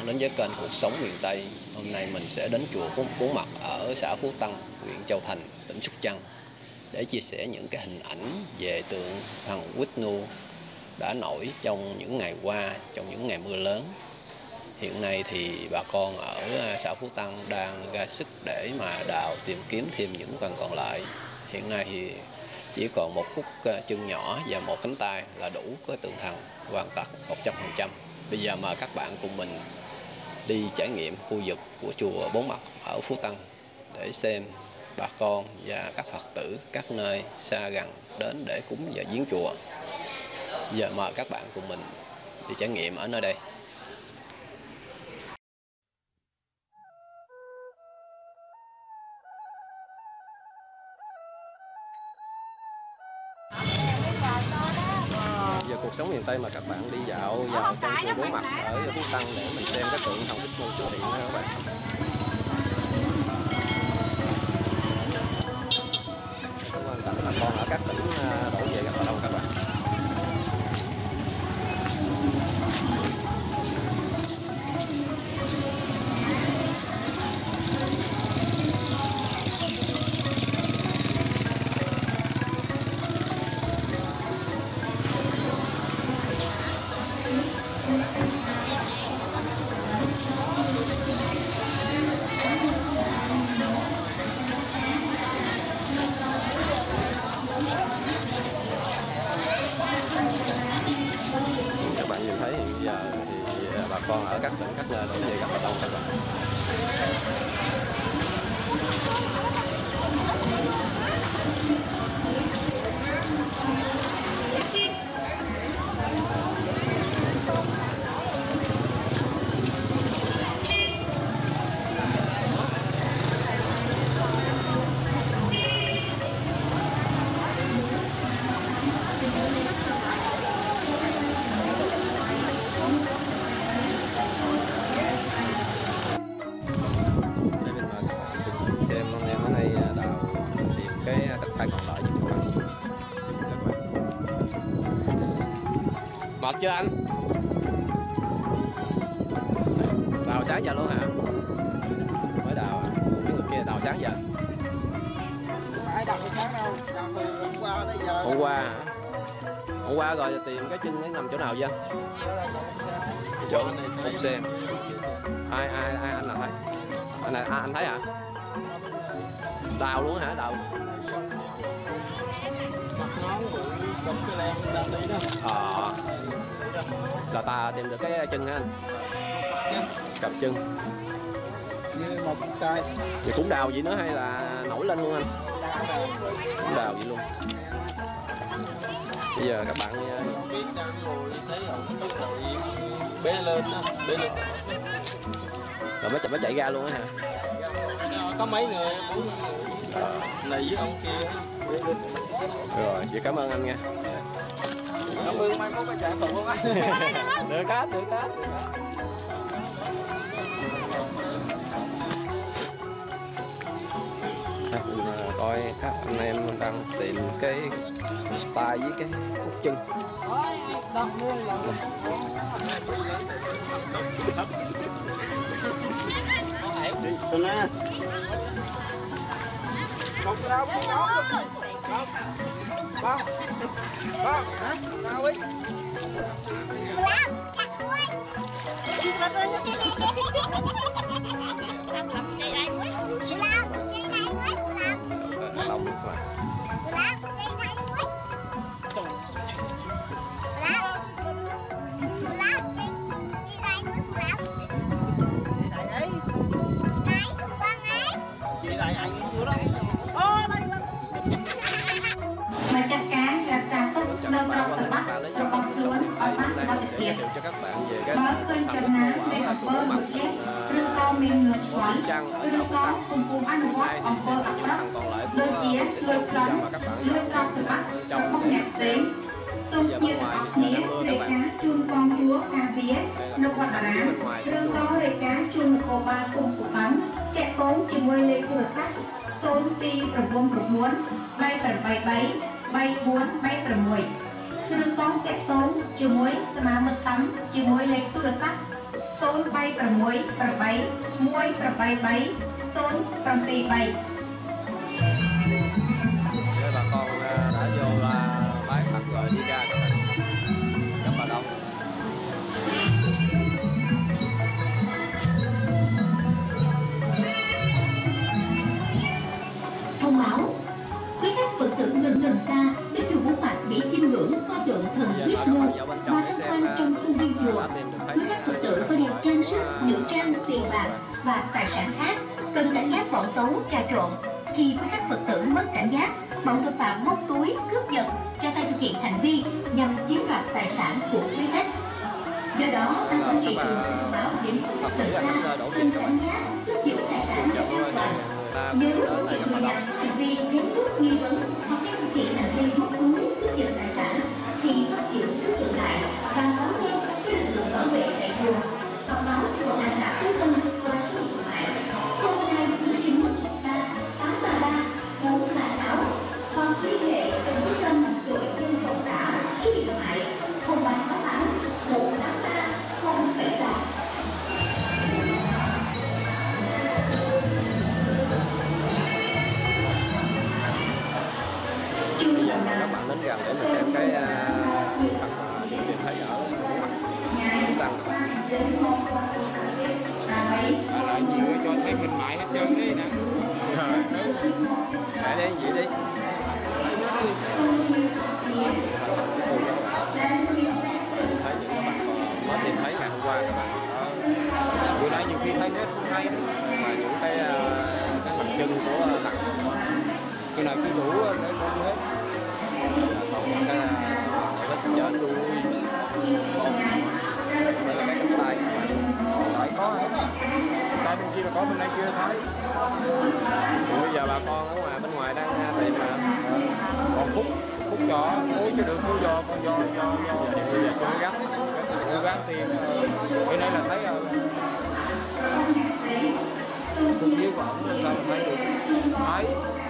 bạn đến với kênh Cuộc Sống Miền Tây. Hôm nay mình sẽ đến chùa Bốn Mặt ở xã Phú Tân, huyện Châu Thành, tỉnh Sóc Trăng để chia sẻ những cái hình ảnh về tượng thần Vishnu đã nổi trong những ngày qua, trong những ngày mưa lớn. Hiện nay thì bà con ở xã Phú Tân đang ra sức để mà đào tìm kiếm thêm những phần còn lại. Hiện nay thì chỉ còn một khúc chân nhỏ và một cánh tay là đủ cái tượng thần hoàn tất 100%. Bây giờ mời các bạn cùng mình đi trải nghiệm khu vực của chùa Bốn Mặt ở Phú Tân để xem bà con và các Phật tử các nơi xa gần đến để cúng và viếng chùa. Giờ mời các bạn cùng mình đi trải nghiệm ở nơi đây. Giờ Cuộc Sống Miền Tây mà các bạn đi dạo vào trong chùa Bốn Mặt ở Phú Tân để mình xem cái tượng thần Vishnu xuất hiện nha các bạn. Cảm ơn tất cả bà con ở các tỉnh đổ về rất là đông các bạn. Các bạn nhìn thấy hiện giờ thì bà con ở các tỉnh các nơi đổ về rất là đông các bạn. Xem anh em ở đây đào tìm cái cánh tay còn lại giúp các bạn. Mệt chưa anh? Đào sáng giờ luôn hả? Mới đào à? Còn mấy người kia đào sáng giờ? Không phải đào sáng đâu, đào từ hôm qua tới giờ. Hôm qua hả? Hôm qua rồi tìm cái chân nó nằm chỗ nào vậy anh? Chỗ một xe. Ai anh là thấy? Anh thấy hả? Đào luôn hả? Đào. Là ta tìm được cái chân hả anh? Cặp chân. Như một cây. Vậy cũng đào vậy nữa hay là nổi lên luôn anh? Cũng đào vậy luôn. Bây giờ các bạn bê lên rồi mới chạy ra luôn á hả? Có mấy người này với ông kia. Rồi, vậy cảm ơn anh nha. Cảm ơn mai mốt cái chạy phụ không anh? Được hết. Coi các anh em đang tìm cái tay với cái khúc chân. Đi tuần nè. Không đâu, Ba hả? Nào đi. Lòng được mà. Mà chắc cá là sao tốt nâng cao sự bắt cho con luôn ở mắt sẽ được tiệp cho các bạn về cái bởi cơn chậm ná để học bơ được ghét đưa con mình ngừa choán đưa con cùng ăn hót học bơ ập rắc đôi chiến đôi lắm đôi con sự bắt không đẹp xế xung như ọc nía để cá chun con chúa cà vía nông hoạt tả đưa có để cá chun cô ba cùng của tấn kẹt tốn chỉ môi lê cổ sắc xôn pi rộng muốn bay bay 4 bay 6 คือต้องแกะต้มជាមួយสมามันตำជាមួយเล็กตุรศักดิ์ Đây bà con đã vô là bái Phật rồi đi ra các bạn, rất là đông. Thông báo quý khách Phật tử gần xa đến chùa Bốn Mặt để chiêm ngưỡng pho tượng thần Vishnu và tham quan trong khuôn viên chùa. Quý khách Phật tử có đeo trang sức, nữ trang, tiền bạc và tài sản khác cần cảnh giác bọn xấu trà trộn. Khi quý khách Phật tử mất cảnh giác, bọn tội phạm móc túi, cướp giật, ra tay thực hiện hành vi nhằm chiếm đoạt tài sản của quý khách. Do đó, ban quản trị chùa thông báo đến quý khách từ xa cần cảnh giác, cướp giật tài sản cho an toàn. Nếu có thực hiện hành vi lén lút nghi vấn hoặc thực hiện hành vi móc túi, cướp giật tài sản thì bắt giữ đối tượng lại và báo ngay cho lực lượng bảo vệ tại chùa hoặc báo cho công an xã Phú Tân qua số điện thoại 0293833436 hoặc liên hệ với trung tâm đội dân phòng xã số điện thoại 0368 183 073. Bây giờ các bạn đến gần để mình xem cái phần những nhìn thấy ở Bốn Mặt Phú Tân các bạn. lại nhiều cho thấy mình mại hết trơn đi nè. Kể đi vậy đi. Thấy những các bạn còn mới tìm thấy ngày hôm qua các bạn. Bữa nay nhiều khi thấy hết cũng hay nữa. Và những cái bằng chân của tặng Cái nào chưa đủ để hết. còn cái vết chết đuôi với cái cánh tay Lại có tay bên kia là có, bên đây chưa thấy. bây giờ bà con ở ngoài bên ngoài đang tìm mà Còn khúc nhỏ phối chưa được, phối giò còn giò bây giờ chưa gấp cố gắng tìm. Bên đây là thấy rồi. Cùng với của ổng làm sao mà thấy được. Thấy.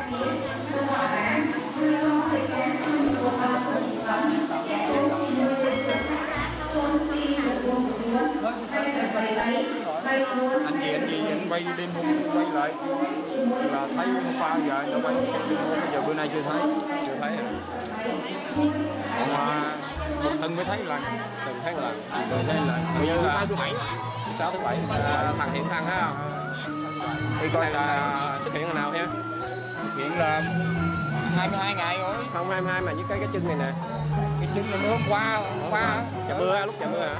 Anh gì anh quay đêm hôm quay lại là thấy hôm qua giờ nó quay đêm hôm, bây giờ bữa nay chưa thấy hả? Còn mà một thân mới thấy lần, Từng thấy một lần. bây giờ thứ 6 thứ 7 Thứ 6 thứ 7 thằng hiện thân ha. đi Cái coi này là xuất hiện ngày nào ha? hiện là 22 ngày rồi. Không 22 mà với cái chân này nè. Cái chân là mới hôm qua Trời mưa hả? Lúc trời mưa hả?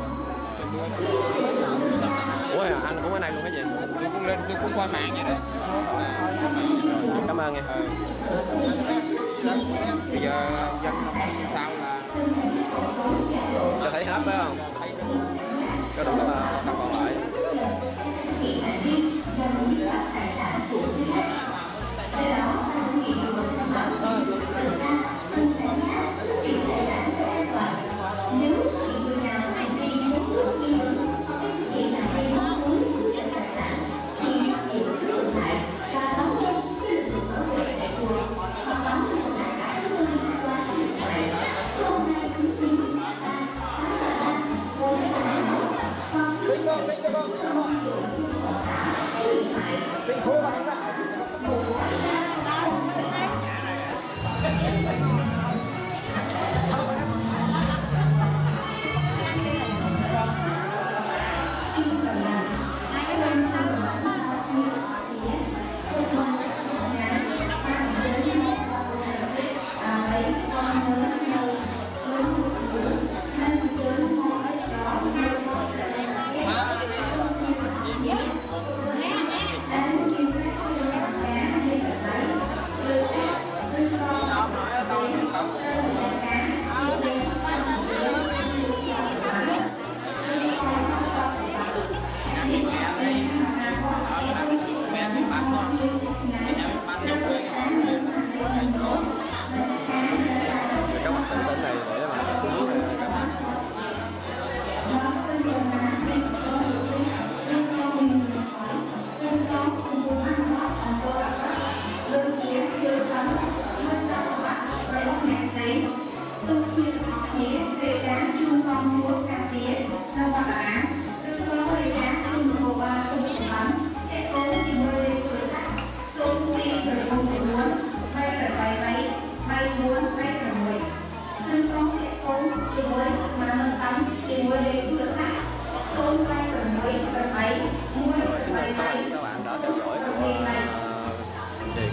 Ủa anh cũng ở đây luôn cái gì? tôi cũng lên, tôi cũng qua mạng vậy đó. Cảm ơn nha. Bây giờ dân sao là Cho thấy hết phải không? Cái đó là đang còn lại.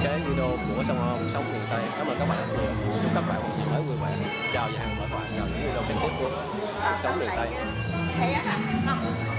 cái video của Sống miền Tây. Cảm ơn các bạn rất nhiều. Chúc các bạn một ngày mới vui vẻ. Chào và hẹn gặp lại các bạn vào những video kế tiếp của Cuộc Sống miền Tây.